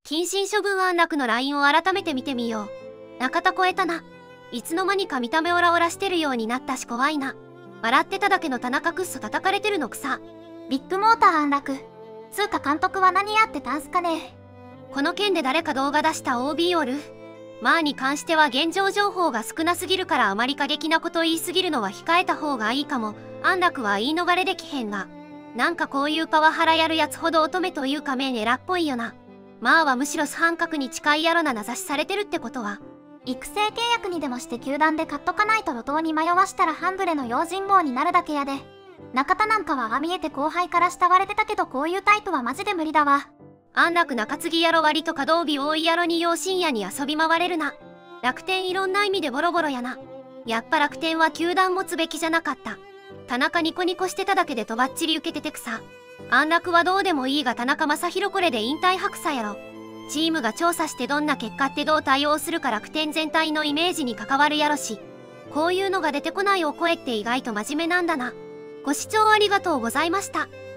謹慎処分安楽の LINE を改めて見てみよう。中田超えたな。いつの間にか見た目オラオラしてるようになったし怖いな。笑ってただけの田中くっそ叩かれてるのくさ。 ビッグモーター安楽。つうか監督は何やってたんすかね。 この件で誰か動画出した OB おる？まあに関しては現状情報が少なすぎるからあまり過激なこと言いすぎるのは控えた方がいいかも。安楽は言い逃れできへんが。なんかこういうパワハラやるやつほど乙女というかメンエラっぽいよな。まあはむしろ主犯格に近いやろな名指しされてるってことは。 育成契約にでもして球団で買っとかないと路頭に迷わしたら半ブレの用心棒になるだけやで。中田なんかはああ見えて後輩から慕われてたけどこういうタイプはマジで無理だわ。 安楽中継ぎやろ割と稼働日多いやろに養深夜に遊び回れるな。楽天いろんな意味でボロボロやな。やっぱ楽天は球団持つべきじゃなかった。田中ニコニコしてただけでとばっちり受けててくさ。安楽はどうでもいいが田中将大これで引退白さやろ。チームが調査してどんな結果ってどう対応するか楽天全体のイメージに関わるやろし。こういうのが出てこないお声って意外と真面目なんだな。ご視聴ありがとうございました。